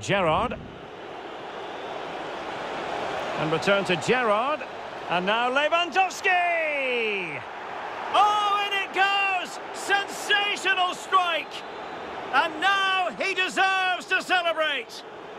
Gerrard. And return to Gerrard. And now Lewandowski! Oh, in it goes! Sensational strike! And now he deserves to celebrate!